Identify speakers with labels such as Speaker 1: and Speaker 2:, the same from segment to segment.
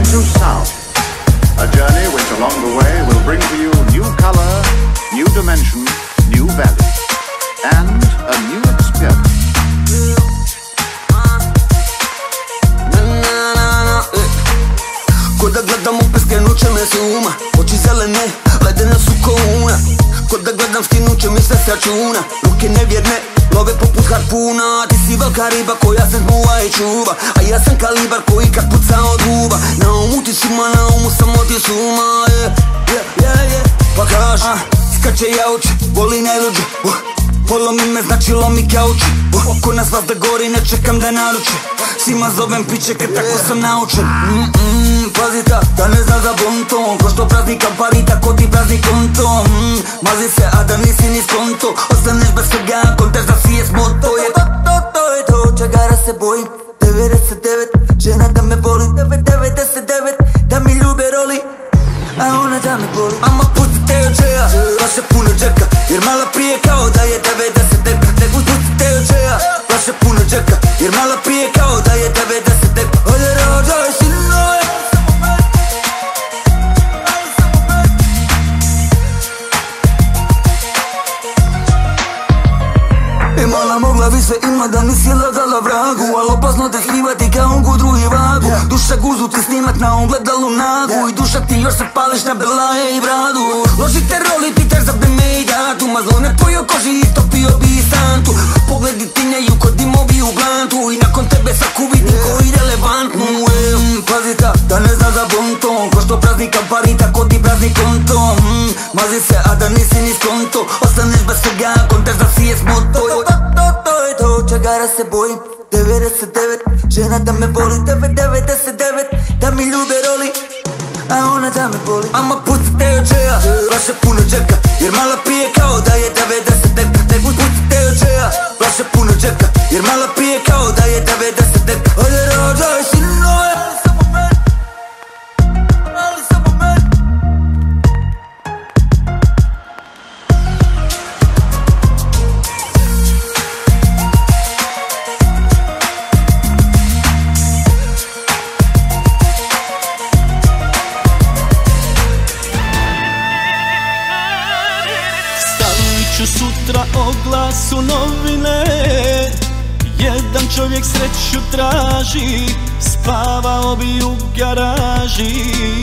Speaker 1: to south. A journey which along the way will bring to you new color, new dimension, new value, and a new experience.
Speaker 2: Ko da gledam opet skrenuće me s uma, oči zelene, ledene su ko una. Ko da gledam skinuće mi sve s računa, ruke nevjerne, love poput harpuna. Ti si velika riba koja se zmuva i čuva, a ja sam kalibar koji kad puca od ruba. Na umu ti suma, na umu samo ti suma. Pa kaž, skače jauče, voli najluđe. Polomi me, znači lomi kauče. Oko nas vas da gori, ne čekam da naruče. Svima zovem piće kad tako sam naučen. Pazi ta, da ne zna za bonton. Ko što prazni kampari, tako ti prazni konto. Mazi se, a da nisi ni skonto. Ostaneš bez svega, kontaš da si je smoto. To je to, čegara se bojim. 99, žena da me voli. 99, da mi ljube roli, a ona da me boli. Ama pustite od čeja, vaše puno džeka, jer mala prije kao da je 99. Pustite od čeja, vaše puno džeka, jer mala prije kao da je 99. Ovdje rađaj sinove. Imala mogla bi sve ima da nisi lagala vragu, al opasno te snimati kao gudru i vagu. Duša guzu ti snimat na ogledalu nagu, i duša ti još se pališ na belaje i bradu. Loži te roli, pitaš za breme i datu, mazlo ne pojio koži i topio bi i santu. Pogledi ti njeju kod dimovi u glantu, i nakon tebe svaku vidim ko irelevantnu. Pazi ta, da ne zna za bonton, ko što prazni kampari, tako ti prazni konto. Mazi se, a da nisi ni skonto, ostaneš bez svega, kontaš da si je smoto. To je to, čegara se bojim. 99, žena da me voli. 99, da mi ljube roli, a ona da me boli. Ama pustite od čeja, vaše puno džeka, jer mala pije kao da je 99. Pustite od čeja, vaše puno džeka, jer mala pije kao da je 99. Ovdje rađaj sinove.
Speaker 3: Sutra oglas u novine, jedan čovjek sreću traži, spavao bi u garaži.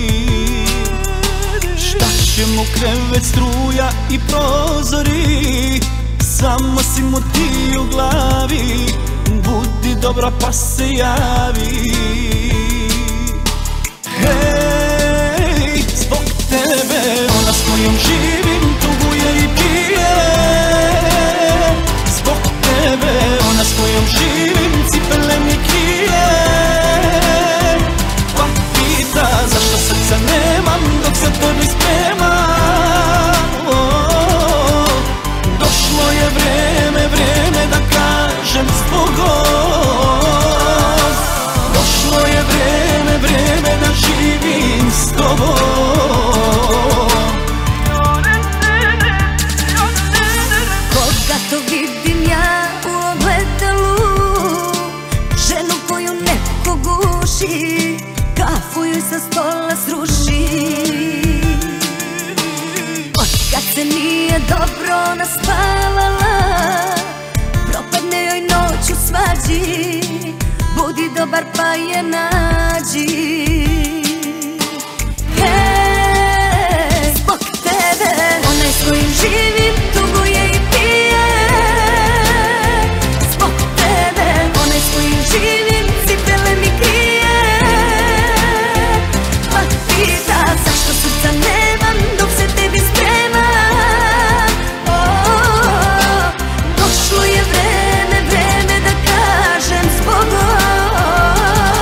Speaker 3: Šta će mu krevet, struja i prozori, samo si mu ti u glavi, budi dobra pa se javi. Hej, zbog tebe ona s kojom živim tuguje i pije. Zbog tebe ona s kojom živim cipele mi krije. Pa pita zašto srca nemam dok se tebi spremam. Došlo je vreme da kažem zbogom. Došlo je vreme da živim s tobom.
Speaker 4: Koga to vidim ja u ogledalu, ženu koju neko guši, kafu joj sa stola sruši. Otkad se nije dobro naspavala, propadne joj noć u svađi, budi dobar pa je nađi. Zbog tebe onaj s kojim živim tuguje i pije. Zbog tebe onaj s kojim živim cipele mi krije. Pa pita zašto srca nemam dok se tebi spremam. Došlo je vreme da kažem zbogom.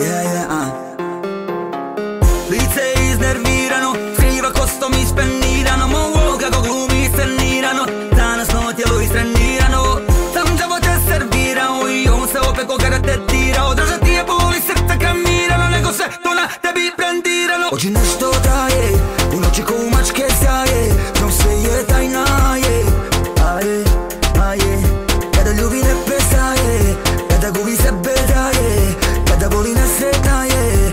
Speaker 2: Lice je iznervirano, skriva kostom ispenirano, movo kako glumi iscenirano, danas novo tijelo istrenirano. Sam đavo te servirao i on se opet ko karatetirao. Drža ti je boli srce kamirano, nego se to na tebi brendirano. Oči nešto daje, u noći ko u mačke sjaje, njom sve je tajna je. Kada ljubi ne prestaje, kada gubi sebe daje, kada voli nesretna je.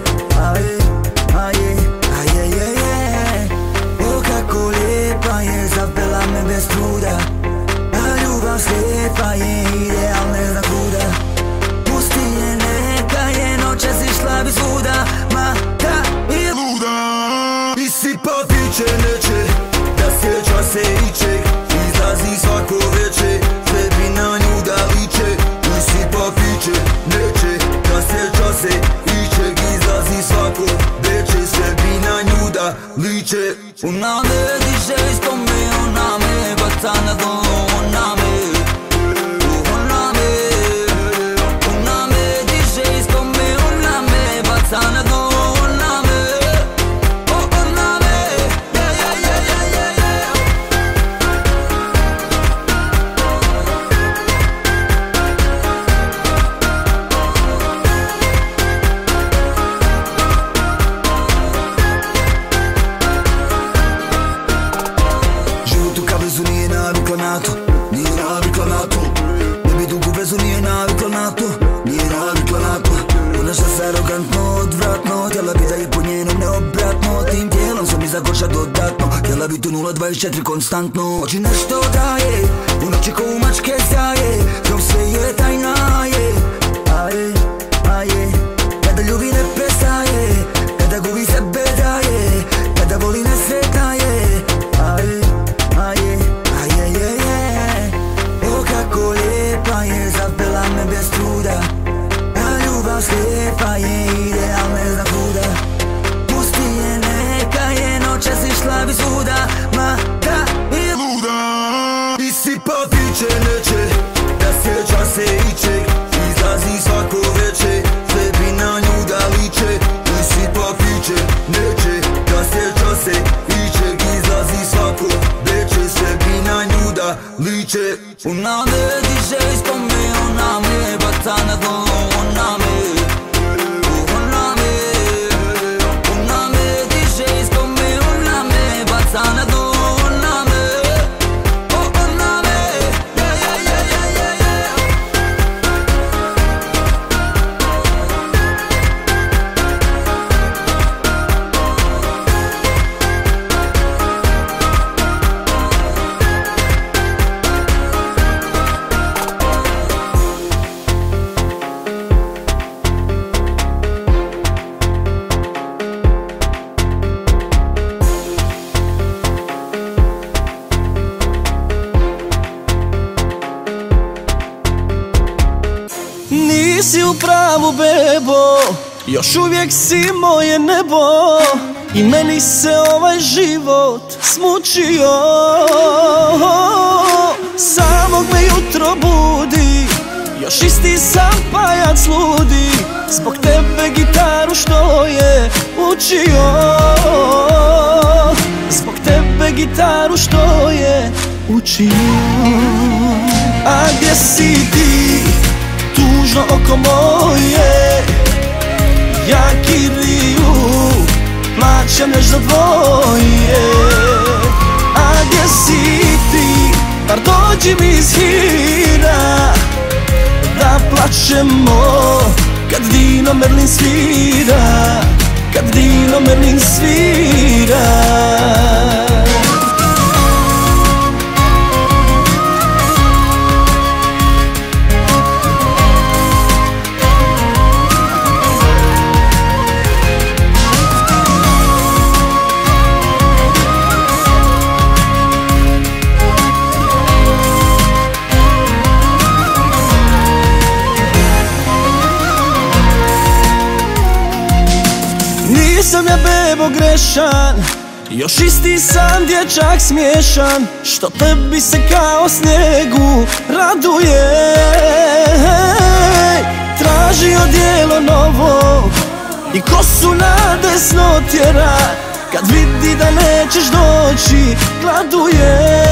Speaker 2: O kako lijepa je, zapela me bez truda, a ljubav slijepa je, ideal ne zna kuda. Pusti je, neka je, noćas išla bi svuda, ma da je luda. Isipa piće neće, da sjeća se ičeg, izlazi svako veče, tebi na nju da liče. Isipa piće neće, da sjeća se ičeg, izlazi svako veče, sebi na nju da liče. Ona me diže ispod me, ona me baca na dno, ona me diže ispod me, ona me baca na dno. Nije navikla na to, ne bi dugu vezu, nije navikla na to, nije navikla na to. Ponaša se arogantno, odvratno, htjela bi da je po njenom neobratno. Tim tijelom sam mi zagorša dodatno, htjela bi tu 024 konstantno. Oči nešto daje, u noći ko u mačke sjaje, njom sve je tajna je. Kada ljubi ne prestaje, kada gubi sebe daje, kada voli nesretna je. Kako lijepa je, zapela me bez truda, a ljubav slijepa je, ideal ne zna kuda. Pusti je, neka je, noćas išla bi svuda, ma da je luda. Isipa piće neće, da sjeća se ičeg, izlazi svako veče, tebi na nju da liče. Isipa piće neće, da sjeća se ičeg, izlazi svako veče, sebi na nju da liče. Ona me diže ispod me, ona me baca na dno, ona me diže ispod me, ona me baca na dno, ona me.
Speaker 3: Nisi u pravu, bebo, još uvijek si moje nebo, i meni se ovaj život smučio. Samog me jutro budi, još isti sam pajac ludi, zbog tebe gitaru što je učio. Zbog tebe gitaru što je učio. A gdje si ti, tužno oko moje, ja kiriju plaćam neš za dvoje. A gdje si ti, bar dođi mi iz hira, da plaćemo kad Dino Merlin svira, kad Dino Merlin svira. Nisam ja bebo grešan, još isti sam dječak smiješan, što tebi se kao snijegu raduje. traži odijelo novo i kosu na desno tjera. Kad vidi da nećeš doći, gladuje.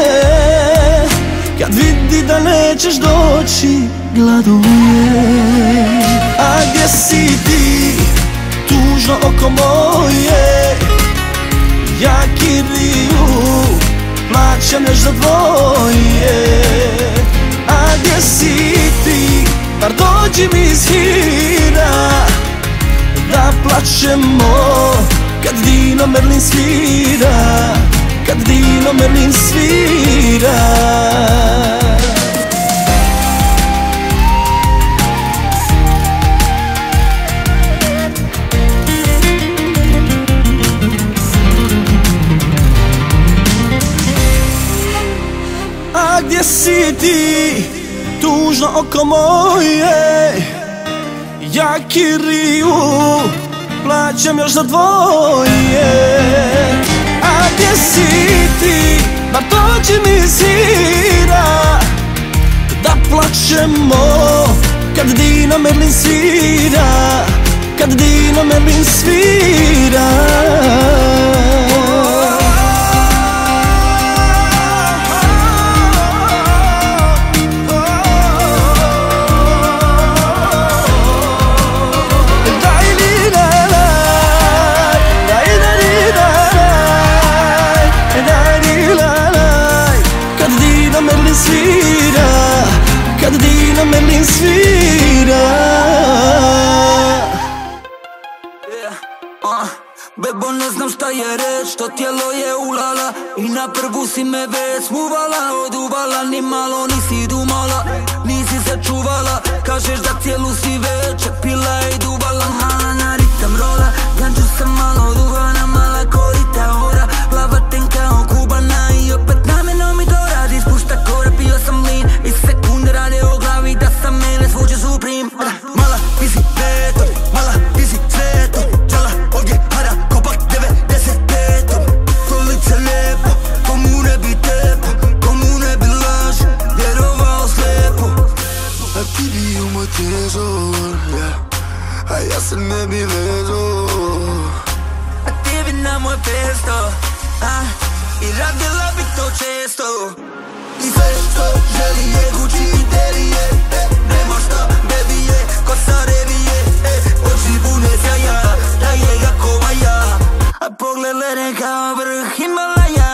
Speaker 3: Kad vidi da nećeš doći, gladuje. A gdje si ti, tužno oko moje? Ja Kiriju plaćam još za dvoje. A gdje si ti, bar dođi mi iz hira, da plaćemo kad Dino Merlin svira, kad Dino Merlin svira. A gdje si ti, tužno oko moje? Ja Kiriju plaćam još za dvoje. A gdje si ti, bar dođi mi iz hira, da plaćemo kad Dino Merlin svira, kad Dino Merlin svira. Svira, kad Dino Merlin svira.
Speaker 2: Bebo, ne znam šta je reč, to tijelo je ulala i na prvu si me već smuvala. Od uvala ni malo nisi dumala, nisi se čuvala. Kažeš da cijelu si već pila i duvala. Mala na ritam rola, ganđu sam malo duvana, mala korita ora, plava tenka okubana i opet namjerno mi to radi. Spušta kore, pio sam lin i sekunde rade o glavi da sam mene zvuče Supreme. Mala ti si peto, mala ti si sveto, čala ovdje hara kopak 95. To lice lijepo, komu ne bi tepo, komu ne bi laž, vjerovao slijepo. A ti bi u moj trezor, a ja se ne bi vezao. A ti bi na moj pesto, i radila bi to često. I sve što želi je Gucci interije, nema šta baby je, kosa revije, oči pune sjaja, da je ga kova ja, a pogled leden kao vrh Himalaja.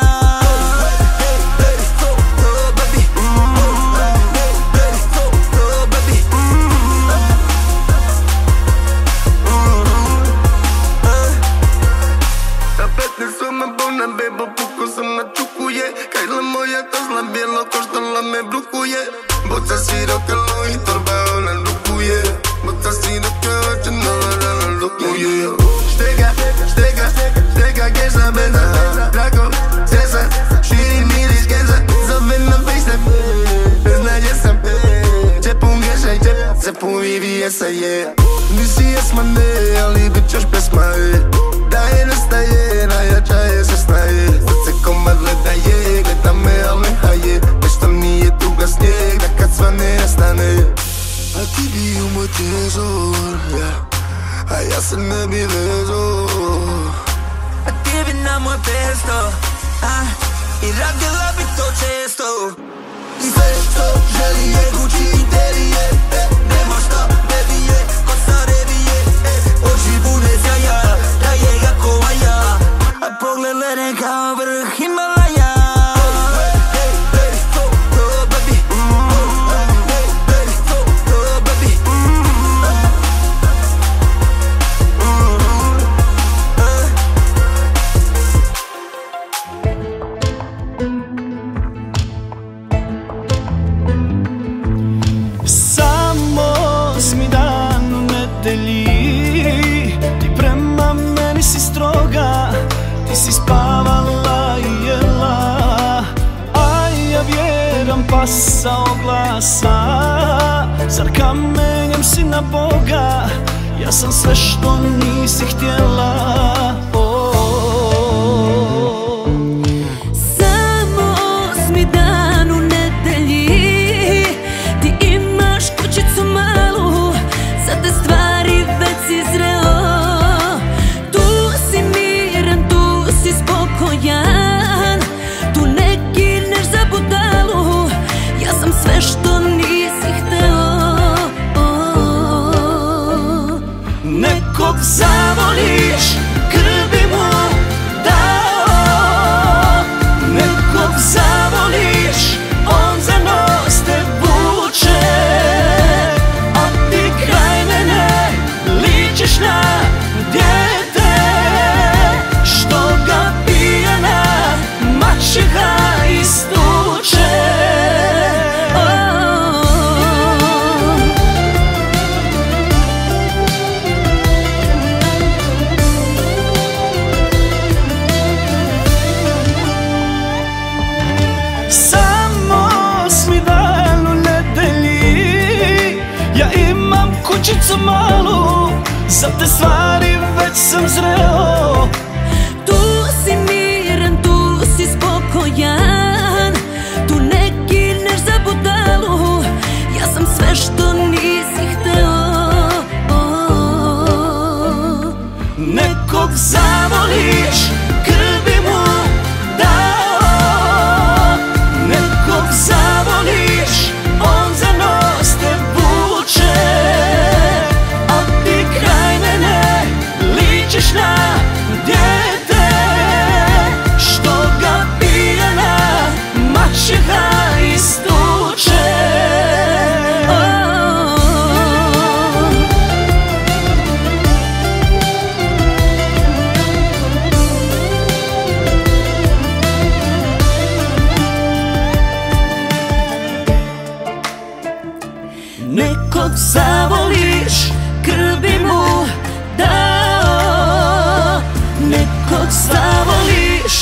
Speaker 2: Bebo, puko sam na čukuje, kajla moja tazla bijelo koštala me brukuje. Boca sirokalo i torba ona lukuje, boca sirokalo činala rana lukuje. Štega, štega, štega geža beza, drago, cesa, širi miriš geža, zove na FaceTime, ne zna gdje sam, čepun geša i čepun VVS-a je. Nisi jesma ne, ali bit ćeš pesma je. Da je nestaje, najjača je se snaje. Srce komad leda je, gleda me al ne haje. Nešto nije tuga snijeg, da kad svane nestane. A ti bi u moj trezor, a ja se ne bi vezao. A ti bi na moj pesto, i radila bi to često. I sve što želi je Gucci interije, nema šta baby je, kosa revije, oči pune sjaja, da je ga kova ja, a pogled leden kao vrh Himalaja.
Speaker 3: Ti prema meni si stroga, ti si spavala i jela, a ja vjeram pasao glasa. Zar kamenjem si na Boga, ja sam sve što nisi htjela.
Speaker 4: Samo 8. dan u nedelji, ti imaš kućicu malu,
Speaker 3: nekog zavoliš, krvi mu dao. Nekog zavoliš, on za nos te vuče, a ti kraj mene ličiš na dijete što ga pijana maćeha istuče. Kućicu malu, za te stvari već sam zreo.
Speaker 4: Tu si miran, tu si spokojan, tu ne gineš za budalu. Ja sam sve što nisi hteo.
Speaker 3: Nekog zavoliš, krvi mu dao. Nekog zavoliš, on za nos te vuče, ličiš na dijete što ga pijana maćeha istuče. Nekog zavoliš, krvi mu dao. Nekog zavoliš,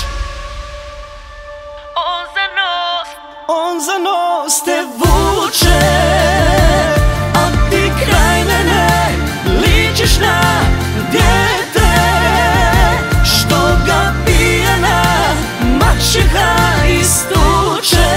Speaker 3: on za nos te vuče, a ti kraj mene ličiš na dijete što ga pijana maćeha istuče.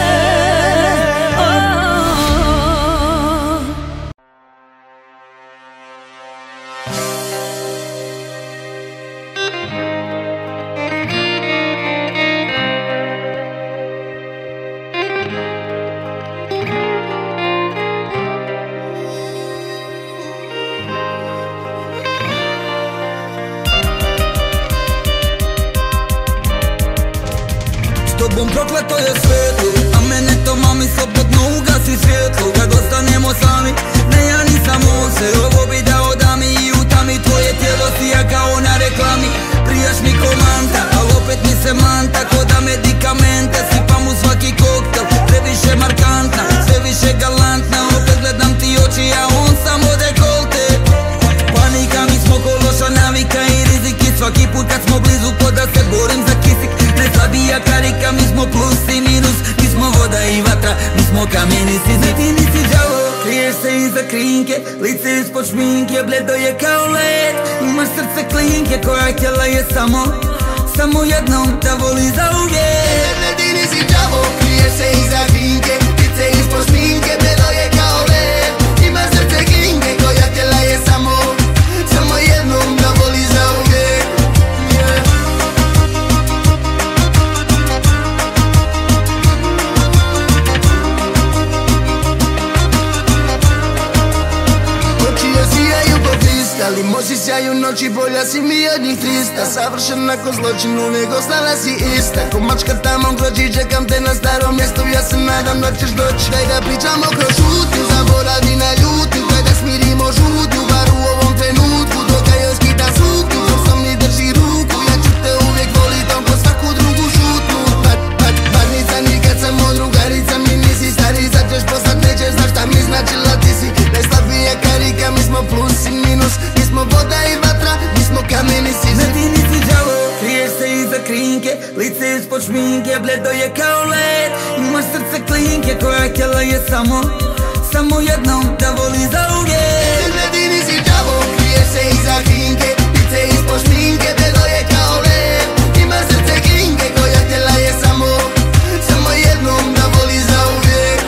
Speaker 2: Tobom prokleto je svijetlo, a mene to mami slobodno ugasi svjetlo. Kad ostanemo sami, ne ja nisam on se. Ovo bi dao dami i utami, tvoje tijelo sija kao na reklami. Prijaš mi komanta, al opet mi se manta, ko da medikamente sipam u svaki koktel. Previše markantna, sve više galantna, opet gledam ti oči, a on samo dekolte. Panika, mi smo ko loša navika i riziki. Svaki put kad smo blizu, ko da se borim za kisik. Ne slabija karika, mi smo plus i minus. Mi smo voda i vatra, mi smo kamen i sizik. Ti nisi đavo, kriješ se iza krinke, lice ispod šminke, bledo je kao led. Imaš srce klinke, koja htjela je samo jednom da voli za uvijek.
Speaker 5: Ti nisi đavo, kriješ se iza krinke, lice ispod šminke, bledo je kao led. Imaš srce klinke, koja htjela je samo jednom da voli za uvijek. Ali moći sjaju noći, bolja si mi od njih 300. Savršena ko zločin, uvijek ostala si ista. Ko mačka tamo grođi, čekam te na starom mjestu. Ja se nadam da ćeš doći. Daj da pričamo kroz šutnju, zaboravi na ljutnju. Daj da smirimo žutnju, bar u ovom trenutku. Dok ja još skitam suknju, dok sam mi drži ruku. Ja ću te uvijek volit, on ko svaku drugu šutnju. Parnica, nikad sam od drugarica, mi nisi stari. Sad ćeš poslat, nećeš znaš šta mi značila ti si. Najslabija karika, mi smo plus i minus. Mi smo voda i vatra, mi smo kamen i sizik.
Speaker 2: Ne, ti nisi đavo, kriješ se iza krinke, lice ispod šminke, bledo je kao led. Imaš srce klinke, koja htjela je samo jednom da voli za uvijek.
Speaker 5: Ne, ti nisi đavo, kriješ se iza krinke, lice ispod šminke, bledo je kao led. Imaš srce klinke, koja htjela je samo jednom da voli za uvijek.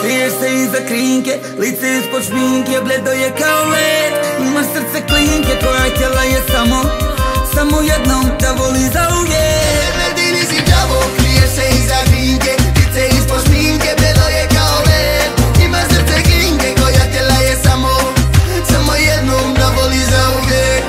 Speaker 2: Kriješ se iza krinke, lice ispod šminke, bledo je kao led. Imaš srce klinke, tvoja tijela je samo jednom da voli zauvijek.
Speaker 5: Ti nisi đavo, kriješ se iza krinke, lice ispod šminke, bledo je kao led. Imaš srce klinke, tvoja tijela je samo jednom da voli zauvijek.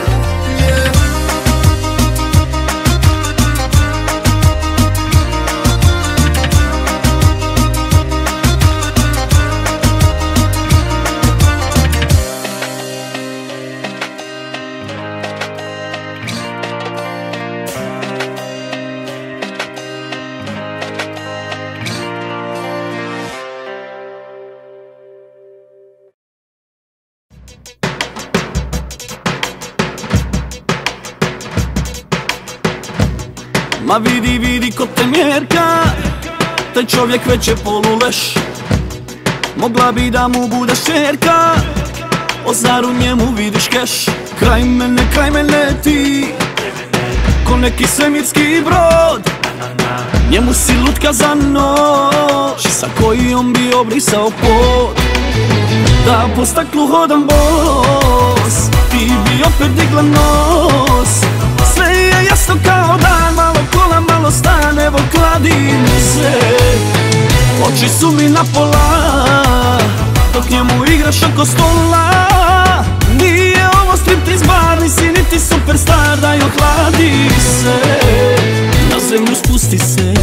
Speaker 3: Ma vidi ko te mjerka, taj čovjek već je poluleš. Mogla bi da mu budeš čerka, o zar u njemu vidiš keš. Kraj mene ti, ko neki svemirski brod. Njemu si lutka za noć, sa kojom bi obrisao pod. Da po staklu hodam bos, ti bi opet digla nos. Sve je jasno kao dan, malo kola, malo stan, evo kladim se. Oči su mi na pola, dok njemu igraš oko stola. Nije ovo striptiz bar, nisi niti superstar, daj ohladi se. Na zemlju spusti se.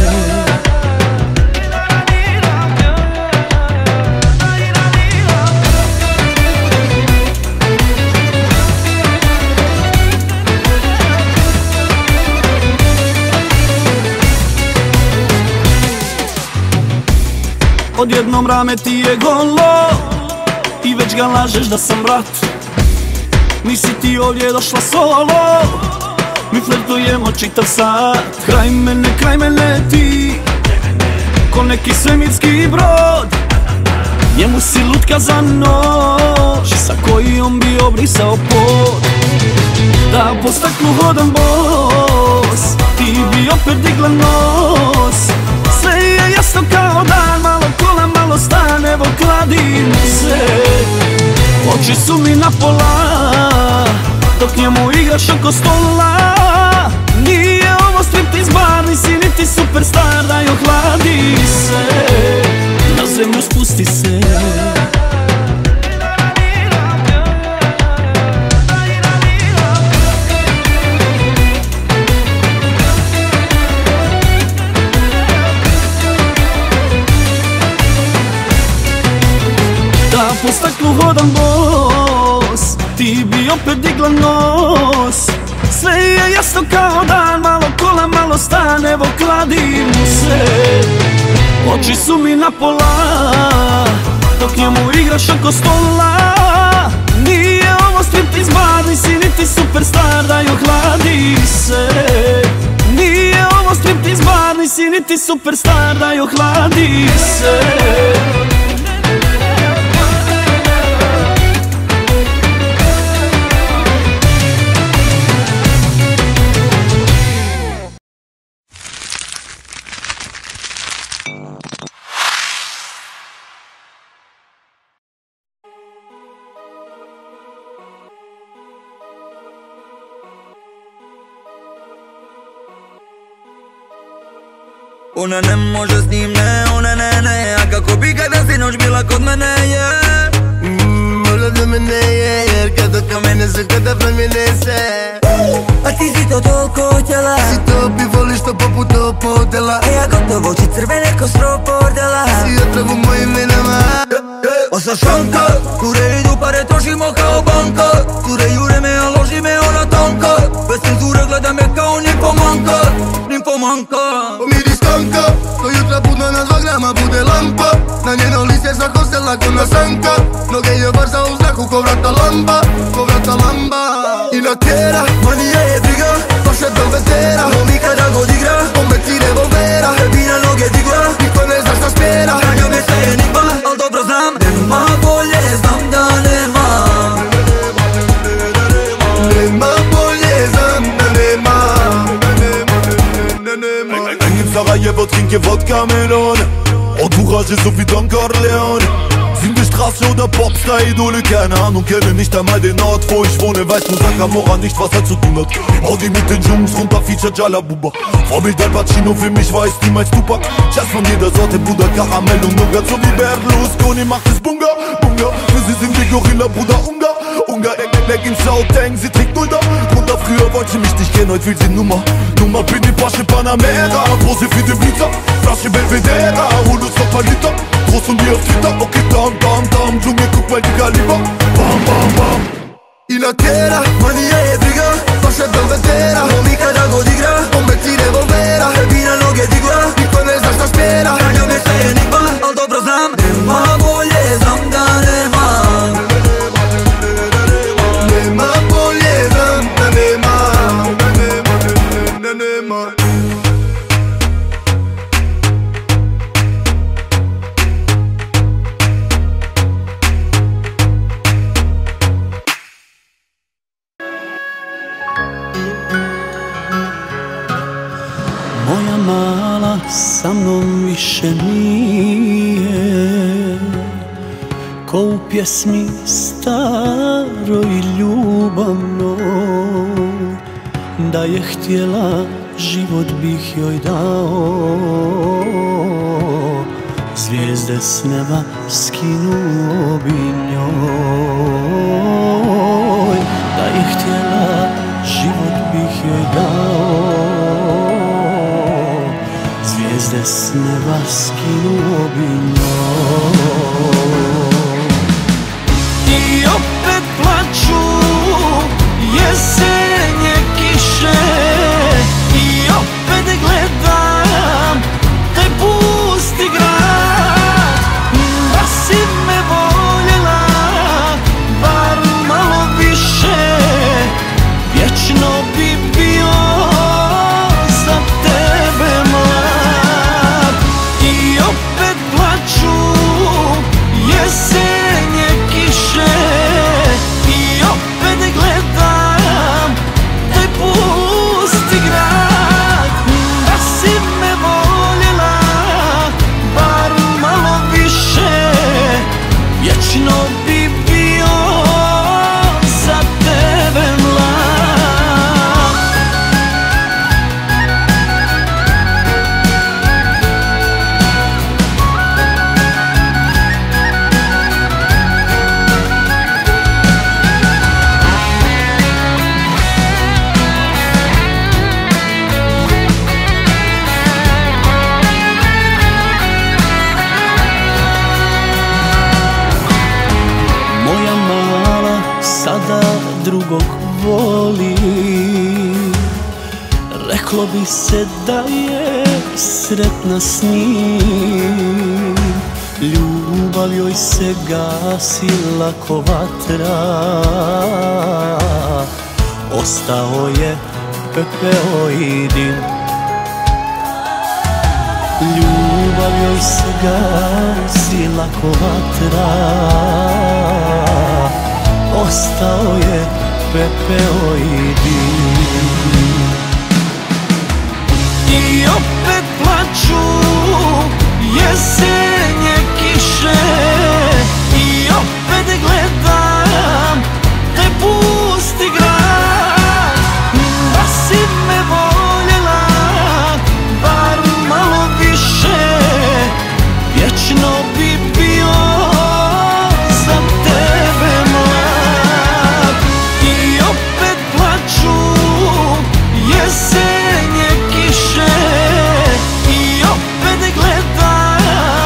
Speaker 3: Odjednom rame ti je golo i već ga lažeš da sam brat. Nisi ti ovdje došla solo, mi flirtujemo čitav sat. Kraj mene ti, ko neki svemirski brod. Njemu si lutka za noć, sa kojom bi obrisao pod. Da po staklu hodam bos, ti bi opet digla nos. Sve je jasno kao dan, malo kola, malo stan, evo kladim se. Oči su mi na pola, dok njemu igraš oko stola. Nije ovo striptiz bar, nisi niti superstar, daj ohladi se. Na zemlju spusti se. Po staklu hodam bos, ti bi opet digla nos. Sve je jasno kao dan, malo kola, malo stan, evo kladim se. Oči su mi na pola, dok njemu igraš oko stola. Nije ovo striptiz bar, nisi niti superstar, daj ohladi se. Nije ovo striptiz bar, nisi niti superstar, daj ohladi se.
Speaker 2: Ona ne može s njim, ne, ona ne. A kako bi kada sinoć bila kod mene,
Speaker 5: Možda do mene je, jer kad oka mene se kada promijene se.
Speaker 2: A ti si to toliko htjela,
Speaker 5: Si to bi voliš to poput tog modela.
Speaker 2: a ja gotovo oči crvene ko strop bordela.
Speaker 5: Si otrov u mojim venama.
Speaker 2: Osa šanka, kure idu pare trošimo kao banka. Kure jure me, a loži me ona tanka. Bez cenzure gleda me kao nimfomanka.
Speaker 5: Pomiri stanka, do jutra budno na 2 grama bude lampa. Na njeno lice svako se lako nasanka. Noge je barza u zraku ko vrata lamba. I na tjera, manija je briga, baš je do vezera.
Speaker 2: Momi kada god igra,
Speaker 5: Pomeci revolvera,
Speaker 2: tebi na noge digla.
Speaker 5: niko ne zna šta spjera.
Speaker 2: Na njome sve je enigma, al dobro znam. Nema bolje, znam da nema.
Speaker 5: Nema bolje, znam da nema.
Speaker 6: Eng im Sarajevo trinke Wodka Melone. Entourage ist so wie Don Corleone. Sind wir Straße oder Popstar-Idole? Keine Ahnung, kenne nicht einmal den Ort, wo ich wohne. Weiß nur Sakamora nicht, was er zu tun hat. Audi mit den Jungs, runter Feature Jalabuba. Vorbild Al Pacino, für mich war es niemals Tupac. Jazz von jeder Sorte, Bruder, Karamell und Nougat. So wie Berlusconi macht es Bunga, Bunga. Für sie sind wir Gorilla, Bruder, Ungar. Ungar, Leggings, Shouting, sie trägt Nulda. Bruder, früher wollte sie mich nicht kennen, heute will sie Nummer. Bin in Porsche Panamera, Pose für den Blitzer. Flasche Belvedere, hol uns noch paar Liter. Groß und wie auf Twitter, okay, down, Junge, guck mal die Kaliber. Bam, bam, bam.
Speaker 2: I la tierra, mania je briga, vaša dovetera. Momi kada god igra, omeci revolvera. Vina noge digla, niko ne zna šta spjera. Ranio me se enigma, al dobro znam. Nema bolje, znam da nema. Nema bolje, znam da nema.
Speaker 3: Moja mala sa mnom više nije ko u pjesmi staroj i ljubavnoj. Da je htjela, život bih joj dao, zvijezde s neba skinuo bi njoj. Da je htjela, život bih joj dao, zvijezde s neba skinuo bi njoj. I opet plaču jesenje kiše, i opet gledam taj pusti grad. Da si me voljela bar malo više, vječno bi bio za tebe mlad. I opet plaču jesenje kiše, i opet gledam taj pusti grad. Da si me voljela bar malo više, vječno bi bio za tebe mlad. Moja mala sada drugog voli, reklo bi se da je sretna s njim. Ljubav joj se gasila ko vatra, ostao je pepeo i dim. Ljubav joj se gasila ko vatra, ostao je pepeo i dim. I opet plaču jesenje kiše, i opet gledam taj pusti grad. Da si me voljela bar malo više, vječno bi bio za tebe mlad. I opet plaču jesenje kiše, i opet gledam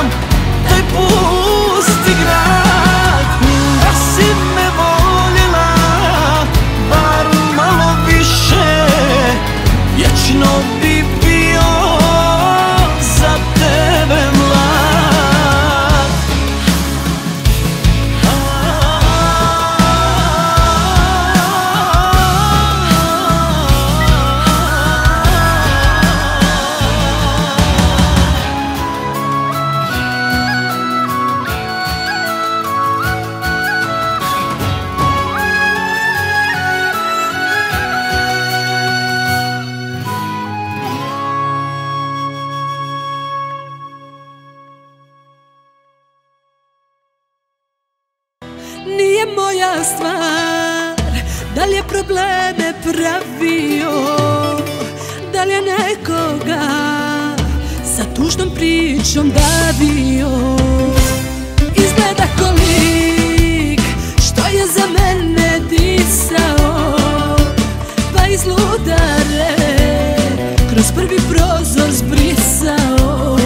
Speaker 4: Nije moja stvar da li je probleme pravio, da li je nekoga sa tužnom pričom davio. Izgleda ko lik što je za mene disao, pa iz ludare kroz prvi prozor zbrisao.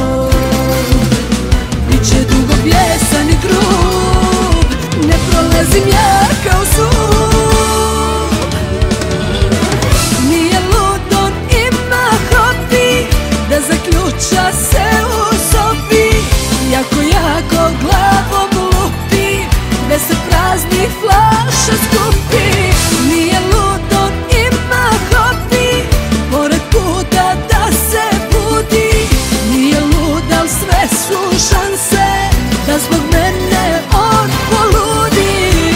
Speaker 4: Biće dugo bijesan i grub, ne prolazim ja kao zub. Nije lud, on ima hobi da zaključa se u sobi, jako glavom lupi, bez se praznih flaša skupi. Nije lud, on ima hobi pored puta da se budi. Nije lud, al sve su šanse da zbog mene on poludi.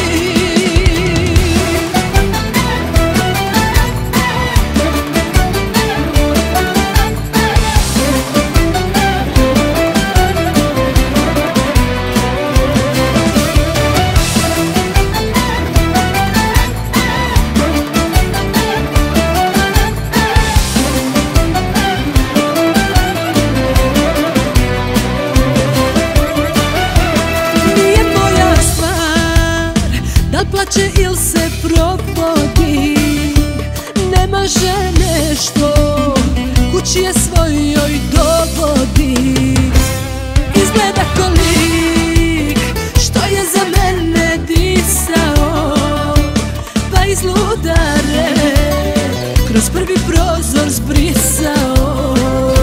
Speaker 4: Plače il se probodi, ne može nešto kući je svojoj dovodi. Izgleda ko lik što je za mene disao, pa iz ludare kroz prvi prozor zbrisao.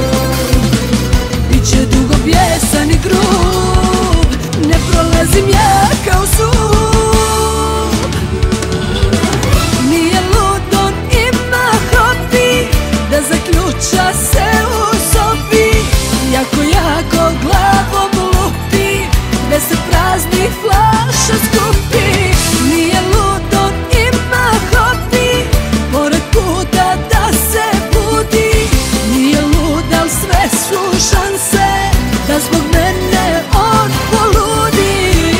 Speaker 4: Biće dugo bijesan i grub, ne prolazim ja kao zub. Da zaključa se u sobi, jako glavom lupi, bez se praznih flaša skupi. Nije lud, on ima hobi pored puta da se budi. Nije lud, al sve su šanse da zbog mene on poludi.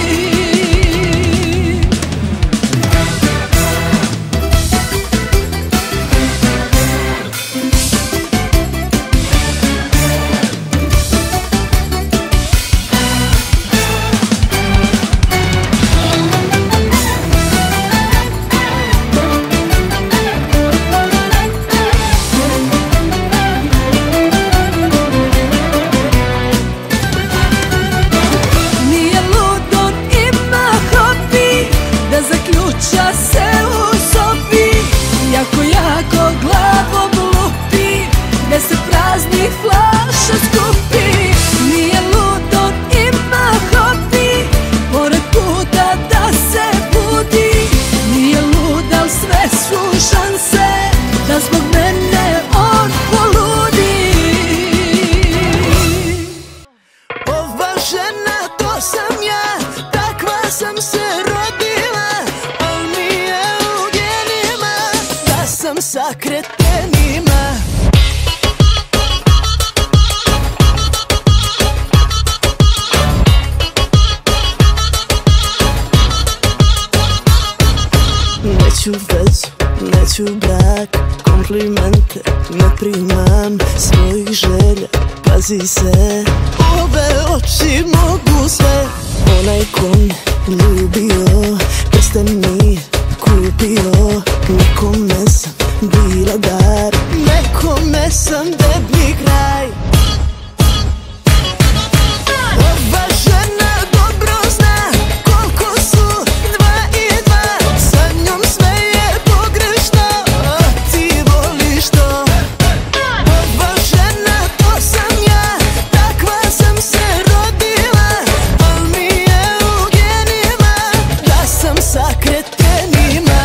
Speaker 4: Zaključa se u sobi, jako glavom lupi, bez se praznih flaša skupi. Nije lud, on ima hobi pored puta da se budi. Nije lud, al sve su šanse da zbog mene on poludi.
Speaker 3: Ova žena, to sam ja, takva sam se rodila, al mi je u genima da sam sa kretenima.
Speaker 7: Neću vezu, neću brak, komplimente ne primam, svojih želja pazi se.
Speaker 3: Ove oči mogu sve,
Speaker 7: Onaj ko me ljubio, prsten mi kupio. Nekome sam bila dar,
Speaker 3: nekome sam deblji kraj. Ova žena dobro zna koliko su dva i dva, sa njom sve je pogrešno, a ti voliš to. Ova žena, to sam ja, takva sam se rodila, al mi je u genima da sam sa kretenima.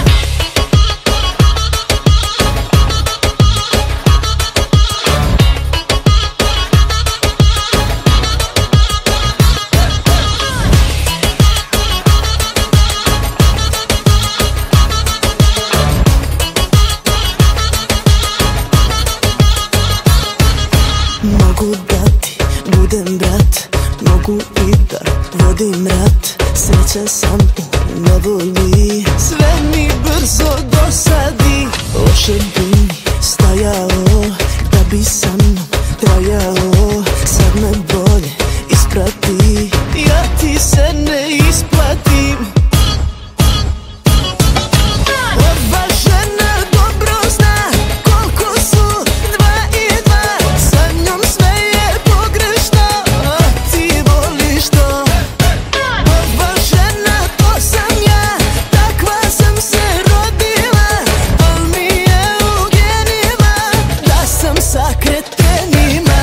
Speaker 7: mogu da ti budem brat, mogu i da vodim rat. Srećan sam u ne voli.
Speaker 3: Sve mi brzo dosadi.
Speaker 7: Loše bi mi stajao da bi sa mnom trajao. Sad me bolje isprati,
Speaker 3: Ja ti se ne isplatim. Ova žena dobro zna koliko su dva i dva. Sa njom sve je pogrešno, a ti voliš to. Ova žena to sam ja, takva sam se rodila. Al mi je u genima da sam sa kretenima.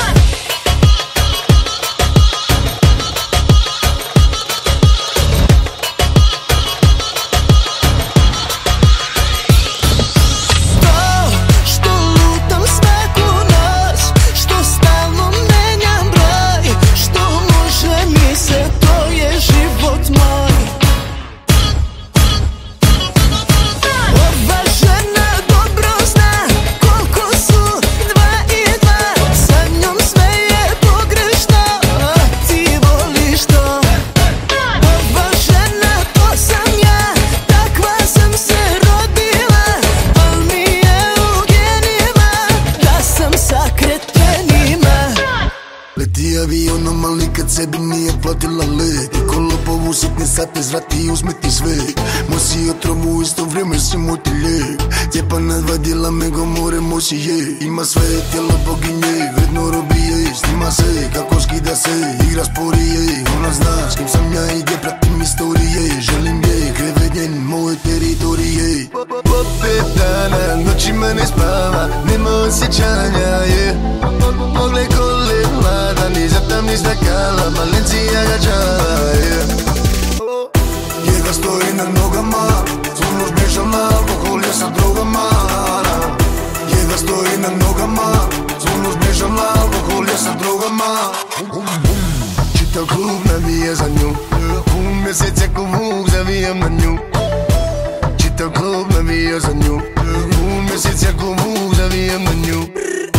Speaker 5: Leti avionom, al nikad sebi nije platila let. I kolo povu sitne sate, zvrati i uzmi ti sve. Mosi otrovu, u isto vrijeme si mu ti lijek. Cijepa na dva dijela, mego more mosi je. Ima sve tijelo boginje, vredno robije. Snima se, kako skida se, igra sporije. Ona zna s kim sam ja i gdje pratim istorije. Želim je, krevet njen, moje teritorije. Po 5 dana, noćima ne spava, nema osjećanja, pogled kole mlada, ni zatam ni stakala, Balenciaga čava, Jedva stoji na nogama, zvono zbježam na alkohol, ja sa drogama. Jedva stoji na nogama, zvono zbježam na alkohol, ja sa drogama. Čitav klub navija za nju, pun mjesec jako vuk zavijam na nju. Čitav klub navija za nju, pun mjesec jako vuk zavijam na nju.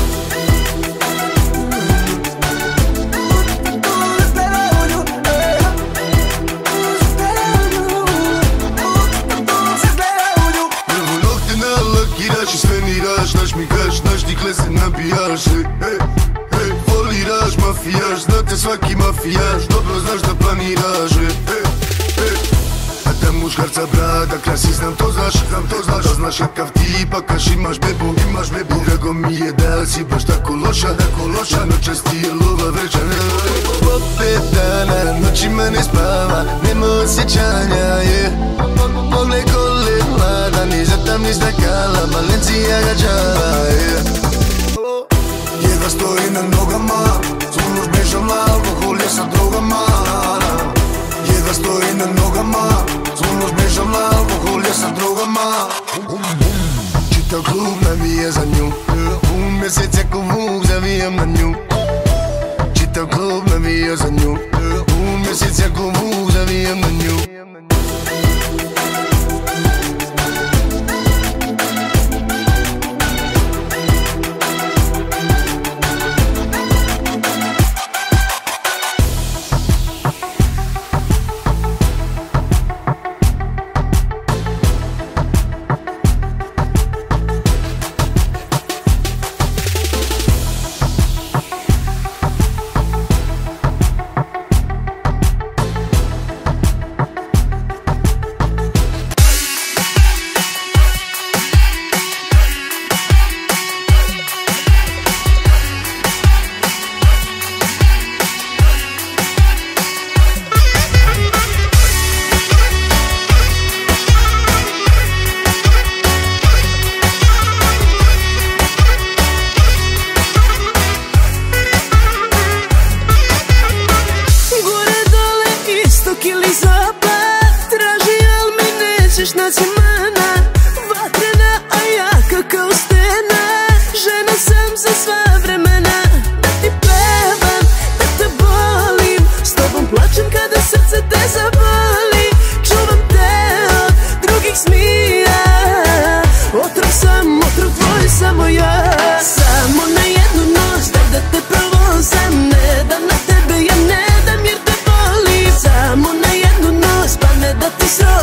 Speaker 5: Znaš mi kaš, znaš ti kle se nabijaš. Foliraš mafijaš, znate svaki mafijaš. Dobro znaš da planiraš. A ta muškarca brada krasi, znam to znaš. Da znaš kakav ti pa kaš imaš bebu. Drago mi je da si baš tako loša. Noćas ti je lova večer. Po 5 dana, noćima ne spava, nema osjećanja, pogled kole mlada, ni zatam ni stakala, Balenciaga čava, Jedva stoji na nogama, zvono zbježam na alkohol, ja sa drogama. Jedva stoji na nogama, zvono zbježam na alkohol, ja sa drogama. Čitav klub navija za nju, pun mjesec jako vuk zavijam na nju. Čitav klub navija za nju, pun mjesec jako vuk zavijam na nju.
Speaker 3: Naći mana, vatrena, a jaka kao stena. Žena sam za sva vremena. Da ti pevam, da te volim, s tobom plačem kada srce te zaboli. Čuvam te od drugih smija, otrov sam, otrov tvoj samo ja. Samo na jednu noć, daj da te provozam. Ne dam na tebe, ja ne dam jer te volim. Samo na jednu noć, pa ne da ti srozam.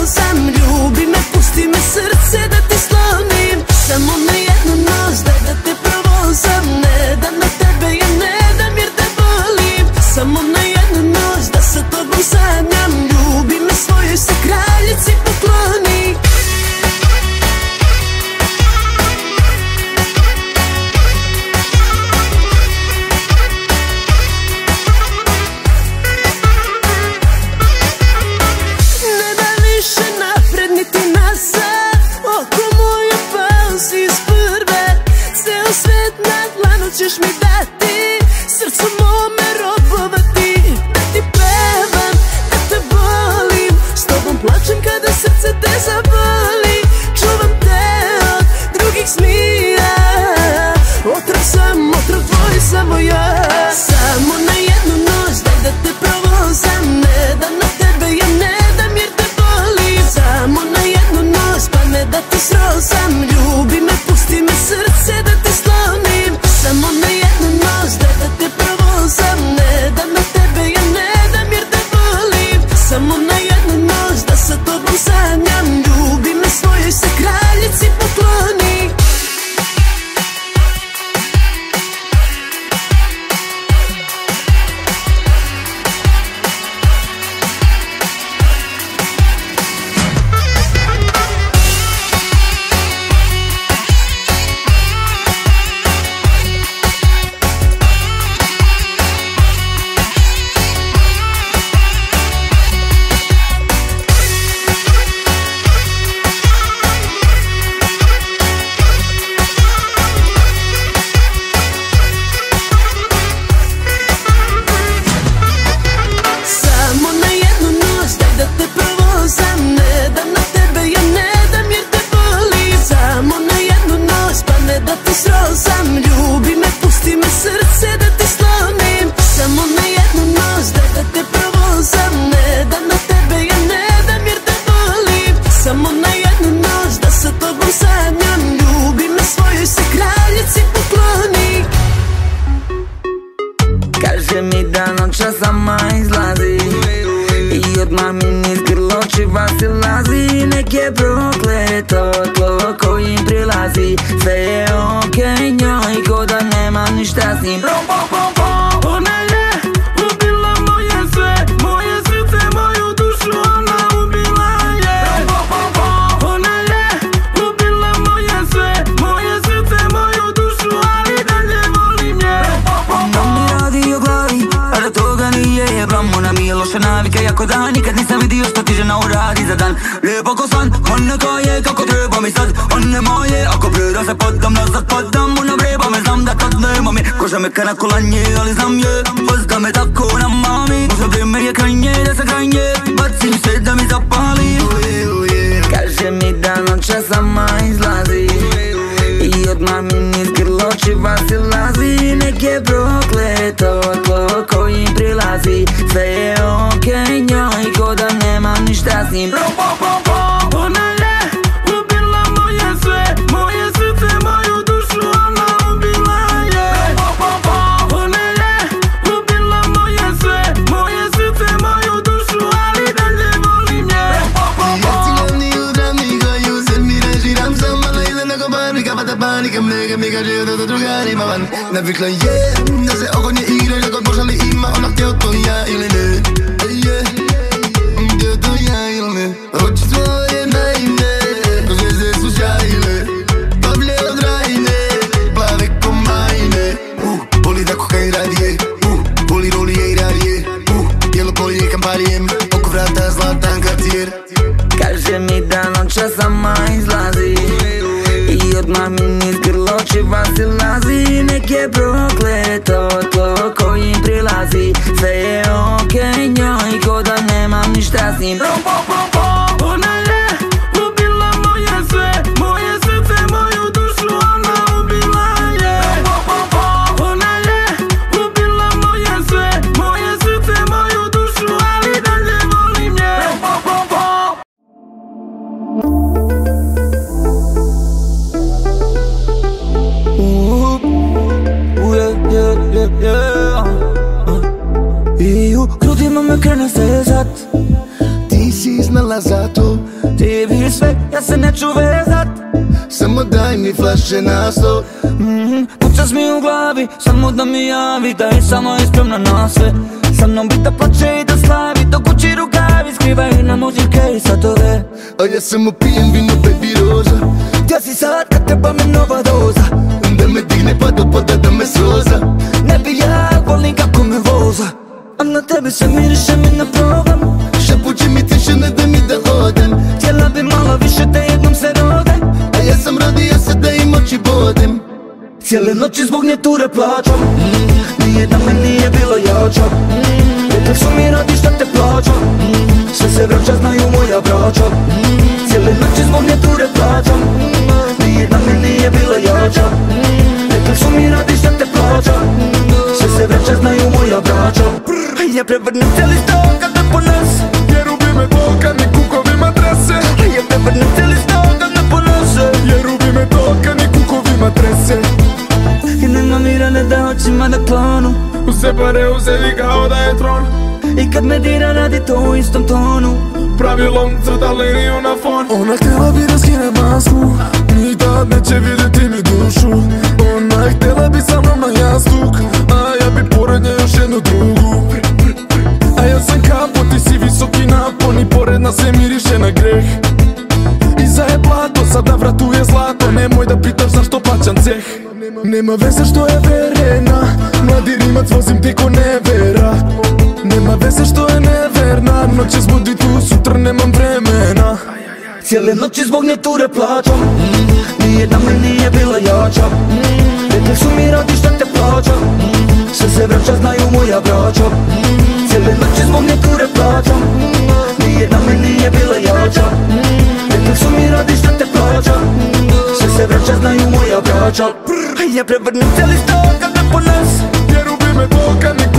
Speaker 2: blam, ona mi je loša navika jako da nikad nisam vidio što ti žena uradi za dan. Lijepo ko san, on neka je kako treba mi sad, on ne moje. Ako preda se podam, nazad padam, ona vreba me, znam da tad nema mi. Koža me ka na kolanje, ali znam je, vozga me tako na mami. Možda vrijeme je krajnje, da se krajnje, bacim se da mi zapali. Kaže mi da noća sama izlazi i odmah mi niz grločiva silazi. Nek je prokleto tlo kojim prilazi, sve je okej njoj ko da nemam ništa s njim.
Speaker 3: Ona je ubila moje sve, moje srce, moju dušu, ona ubila je. Ona je ubila moje sve, moje srce, moju dušu, ali dalje volim je.
Speaker 5: Mi kaže da drugari ma van. Navikla je da se oko nje igra, da god možda li ima, ona htio to ja ili ne. Htio to ja ili ne. Oči tvoje naivne, ko zvijezde su sjajne, bablje od rajne, plave ko majne. Voli da kokain radije, voli rolije i radije, bijelo polje kamparijem, oko vrata zlatan kartijer.
Speaker 2: Kaže mi da noća sama izlazi i odmah mi niz grločiva silazi. Nek je prokleto tlo kojim prilazi, sve je okej njoj ko da nemam ništa s njim.
Speaker 3: Ona je ubila moje sve, moje srce, moju dušu, ona ubila je. Ona je ubila moje sve, moje srce, moju dušu, ali dalje volim je.
Speaker 2: I u grudima me krene stezat,
Speaker 5: Ti si znala za to,
Speaker 2: ti vidiš sve, ja se neću vezat.
Speaker 5: samo daj mi flaše na sto.
Speaker 2: Pucas mi u glavi, samo da mi javi da je sama ispremna na sve. Sa mnom bi da plače i da slavi, dok kući rukavi skrivaju nam uzivke i satove.
Speaker 5: A ja samo pijem vino, baby roza.
Speaker 2: Gdje si sad kad treba mi nova doza?
Speaker 5: Da me digne pa do poda da me sroza.
Speaker 2: Ne bi ja, volim kako me voza, a na tebi se miriše mi na program.
Speaker 5: Šapuće mi tiše, ne da mi da odem.
Speaker 2: Htjela bi malo više da jednom se rodem,
Speaker 5: A ja sam rodio se da im oči bodem.
Speaker 2: cijele noći zbog nje ture plaćam. Nijedna me nije bilo jača, rekli su mi radi šta te plaćam. Sve se vraća, znaju moja braća, cijele noći zbog nje ture plaćam. Nijedna me nije bilo jača, rekli su mi radi šta te plaćam. Sve se vraća, znaju moja braća. Ja prevrnem cijeli stan kad me ponese,
Speaker 6: Jer ubi me to kad mi kukovima trese.
Speaker 2: ja prevrnem cijeli stan kad me ponese.
Speaker 6: Jer ubi me to kad mi kukovima trese.
Speaker 2: I nema mira, ne da očima na planu,
Speaker 6: U se pare uzeli kao da je tron.
Speaker 2: i kad me dira radi to u istom tonu.
Speaker 6: Pravilom crta liniju na fon.
Speaker 5: Ona htjela bi da skine masku, nikad neće vidjeti mi dušu. Ona htjela bi sa mnom na jastuk, a ja bi pored nje još jednu drugu. A ja sam kapo, ti si visoki napon i pored nas se miriše na greh. Iza je blato, sada vratuje zlato, nemoj da pitaš zašto plaćam ceh. Nema veze što je verena, mladi rimac vozim ti ko nevera. Nema veze što je neverna, noćas budi tu, sutra nemam vremena.
Speaker 2: Cijele noći zbog nje ture plaćam, nijedna me nije bila jača, rekli su mi radi šta te plaćam. Sve se vraća, znaju moja braća, cijele noći zbog nje ture plaćam. Nijedna me nije bila jača, rekli su mi radi šta te plaćam. Sve se vraća, znaju moja braća. Ja prevrnem cijeli stan kad me ponese,
Speaker 6: Jer ubi me to kad mi